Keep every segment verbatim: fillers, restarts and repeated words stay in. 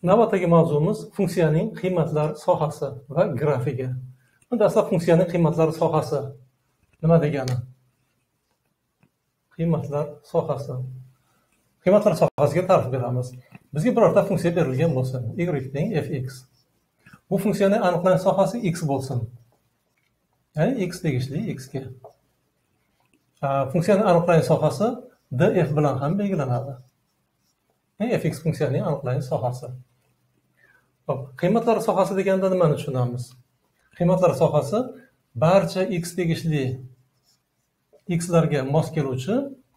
Navbatdagi mavzumiz funksiyaning qiymatlar sohasi va grafigi. Dastlab funksiyaning qiymatlari sohasi nima degani? Qiymatlar sohasi. Qiymatlar sohasiga ta'rif beramiz. Bizga birorta funksiya berilgan bo'lsin. Y teng fx. Bu funksiyaning aniqlanish sohasi x bo'lsin. Ya'ni x tegishli x ga. Funksiyaning aniqlanish sohasi df bilan ham belgilanadi. Yani fx funksiyaning aniqlanish sohasi. Qiymatlar sohasi deganda nimani tushunamiz? Qiymatlar sohasi barcha x tegishli xlarga mos keluvchi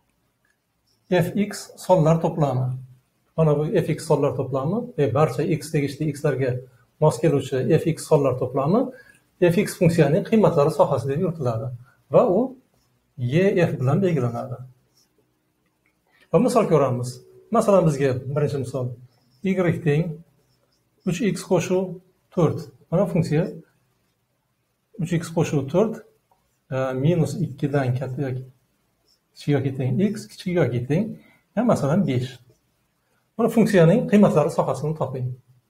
fx sonlar to'plami. Mana bu fx sonlar to'plami ve barcha x tegishli xlarga mos keluvchi fx sonlar to'plami fx funksiyaning qiymatlari sohasi deb yuritiladi va u ef bilan belgilanadi. Va misol ko'ramiz. Masalan bizga birinchi misol y teng uch x qo'shuv to'rt. Mana funksiya uch x qo'shuv to'rt minus ikki dan katta yoki kichik yoki teng x kichik yoki teng yani masalan besh. Mana funksiyaning qiymatlari sohasini toping.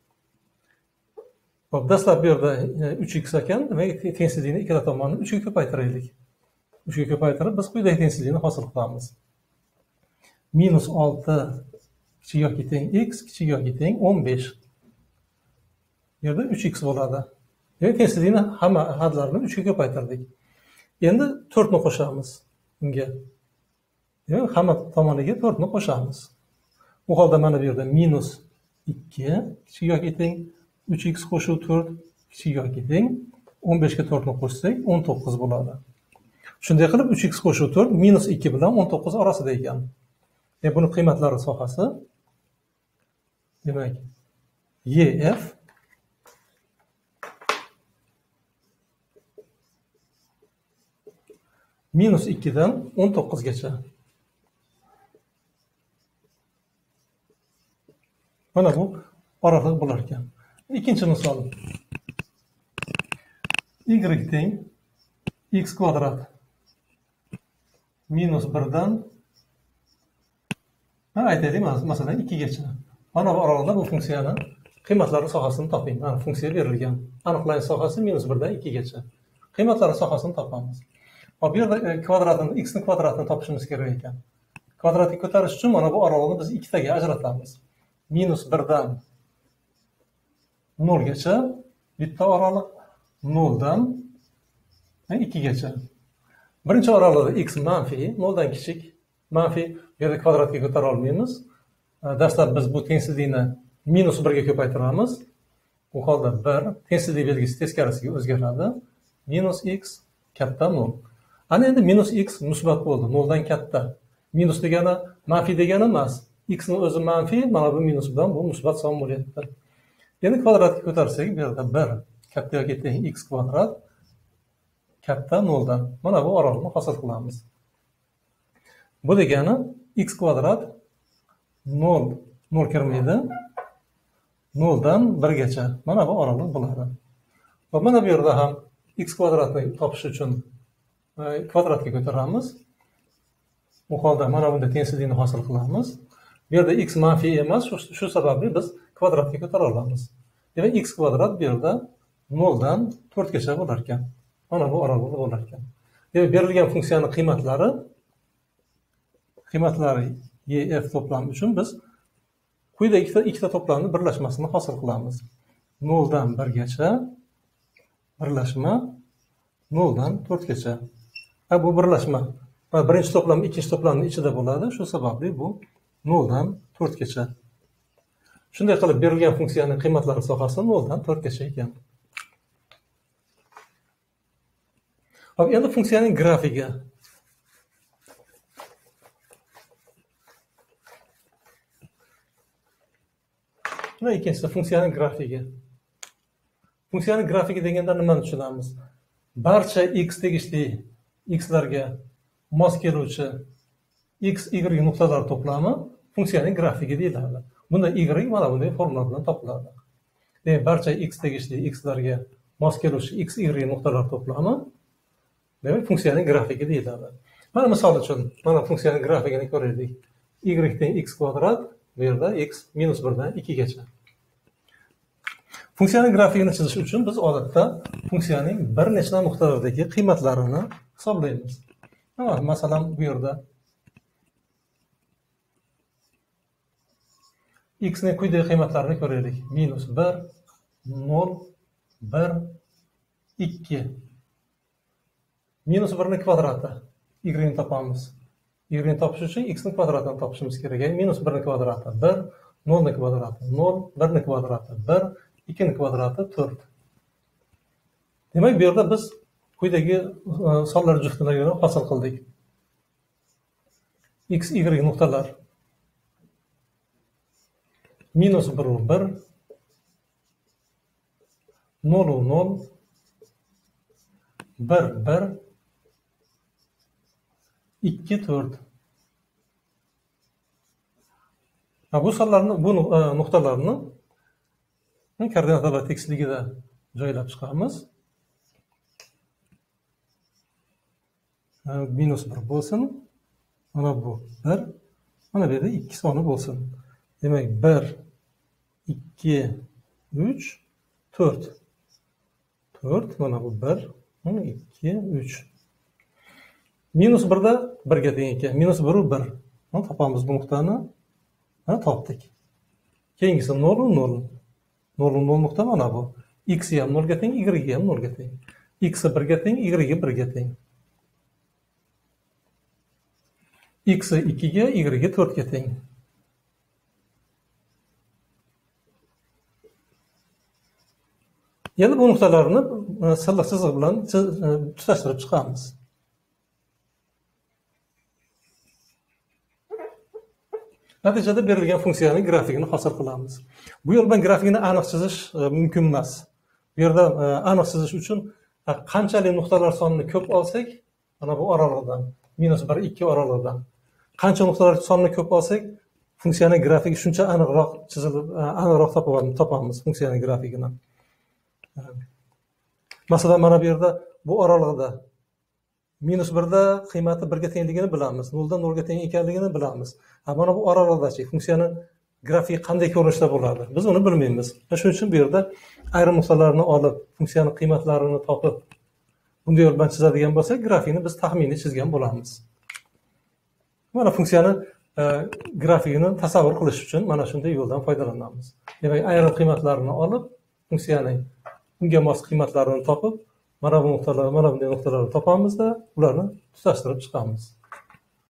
Hop, dastlab bu yerda uch x ekan, demak tengsizlikni ikkala tomonni uch ga ko'paytiraylik. uch ga ko'paytirib biz quyidagi tengsizlikni hosil qilamiz. Minus olti kichik yoki teng x kichik yoki teng o'n besh. Bu yerda uch x bo'ladi. Demak tengsizlikni hamma hadlarini uch ga ko'paytirdik. Endi to'rt ni qo'shamiz bunga. Demak hamma tomoniga to'rt ni qo'shamiz. Bu holda mana bu yerda minus ikki kichik yoki teng uch x qo'shuv to'rt kichik yoki teng o'n besh ga to'rt ni qo'shsak o'n to'qqiz bo'ladi. Shunday qilib uch x qo'shuv to'rt minus ikki bilan o'n to'qqiz orasida ekan. E buni qiymatlari sohasi demak ef minus ikki dan o'n to'qqiz gacha. Mana bu oraliq bo'lar ekan. Ikkinchi misol. Y teng x kvadrat minus bir dan mana aytaylik, masalan ikki gacha. Mana bu oraliqda bu funksiyani qiymatlari sohasini toping. Mana funksiya berilgan. Aniqlanish sohasi minus bir dan ikki gacha. Qiymatlari sohasini topamiz. Bu yerda kvadratini, x ni kvadratini topishimiz kerak ekan. Kvadratni ko'tarish uchun mana bu oraliqni biz ikkitaga ajratamiz. Minus bir dan nol gacha bitta oraliq, nol dan ikki gacha. Birinchi oraliqda x manfiy, nol dan kichik, manfiy, bu yerda kvadratga ko'tara olmaymiz. Dastlab biz bu tengsizlikni minus bir ga ko'paytiramiz. Bu holda bir tengsizlik belgisi teskarisiga o'zgaradi. Minus x katta nol. Ana endi minus x musbat bo'ldi, nol dan katta. Minus degani manfiy degani emas. X ni o'zi manfiy, mana bu minus bilan bu musbat son bo'lyapti. Endi kvadratga ko'tarsak, bu yerda bir katta yoki teng x kvadrat katta nol dan. Mana bu oraliqni hosil qilamiz. Bu degani x kvadrat nol, nol kirmaydi. nol dan bir gacha. Mana bu oraliq bo'ladi. Va mana bu yerda ham x kvadratni topish uchun kvadratga ko'taramiz. Bu holda mana bunda tengsizlikni hosil qilamiz. Bu yerda x manfiy emas, shu sababli biz kvadratga ko'tara olamiz. Demak x kvadrat bu yerda nol dan to'rt gacha bo'lar ekan. Mana bu oraliqda bo'lar ekan. Demak berilgan funksiyaning qiymatlari qiymatlari ef to'plami uchun biz quyida ikkita ikkita to'plamni birlashmasini hosil qilamiz. nol dan bir gacha birlashma nol dan to'rt gacha. Ha bu birlashma birinchi to'plam ikkinchi to'plamning ichida bo'ladi. Shu sababli bu nol dan to'rt gacha. Shunday qilib berilgan funksiyaning qiymatlari sohasi nol dan to'rt gacha ekan. Hop, endi funksiyaning grafigi. Mana ikkinchisi funksiyaning grafigi. Funksiyaning grafigi deganda nimani tushunamiz? Barcha x tegishli xlarga mos keluvchi x, y nuqtalar to'plami funksiyaning grafigi deyiladi. Bunda y mana bunday formula bilan topiladi. Demak, barcha x tegishli xlarga mos keluvchi x, y nuqtalar to'plami demak funksiyaning grafigi deyiladi. Mana misol uchun mana funksiyaning grafigini ko'raylik. Y teng x kvadrat, bu yerda x minus bir dan ikki gacha. Funksiyaning grafikini chizish uchun biz odatda funksiyaning bir nechta nuqtalardagi qiymatlarini hisoblaymiz. Masalan, bu yerda x ning quyidagi qiymatlarini ko'raylik. minus bir, nol, bir, ikki. minus bir ning kvadrati. Y ni topamiz. Y ni topish uchun x ning kvadratini topishimiz kerak. Ya'ni minus bir ning kvadrati bir, nol ning kvadrati nol, bir ning kvadrati bir, ikki ning kvadrati to'rt. Demak, bu yerda biz quyidagi sonlar juftligini hosil qildik. X, Y nuqtalar. Minus bir u bir, nol u nol, bir bir, ikki to'rt. Bu sonlarni, bu nuqtalarni koordinatalar tekisligida joylab chiqamiz. Minus bir bo'lsin. Mana bu bir. Mana bu yerda ikki soni bo'lsin. Demak, bir, ikki, uch, to'rt. to'rt, mana bu bir, mana ikki, uch. Minus bir da birga teng ekan. Minus bir u bir. Mana topamiz bu nuqtani. Mana topdik. Keyingisi nol u nol. nol u nol nuqta mana bu. X ham nol ga teng, Y ham nol ga teng. X bir ga teng, Y bir ga teng. X ikki ga, Y to'rt ga teng. Yana bu nuqtalarni silliq chiziq bilan tutashtirib chiqamiz. Natijada berilgan funksiyaning grafikini hosil qilamiz. Bu yo'l bilan grafikni aniq chizish mumkin emas. Bu yerda aniq chizish uchun qanchalik nuqtalar sonini ko'p olsak, mana bu oralig'idan, minus bir, ikki oralig'idan. Qancha nuqtalar sonini ko'p olsak, funksiyaning grafiki shuncha aniqroq chizilib, aniqroq topamiz funksiyaning grafikini. Masalan, mana bu yerda bu oralig'ida minus birda qiymati birga tengligini bilamiz. noldan nolga teng ekanligini bilamiz. Mana bu oralig'dachi funksiyani grafiki qanday ko'rinishda bo'ladi? Biz uni bilmaymiz. Shuning uchun bu yerda ayrim nuqtalarni olib, funksiyaning qiymatlarini topib, bunday yo'l bilan chizadigan bo'lsak, grafikni biz taxminiy chizgan bo'lamiz. Mana funksiyani grafikini tasavvur qilish uchun mana shunday yo'ldan foydalanamiz. Demak, ayrim qiymatlarni olib, funksiyaning unga mos qiymatlarini topib, mana bu nuqtalar, mana bunday nuqtalarni topamizda, ularni tutashtirib chiqamiz.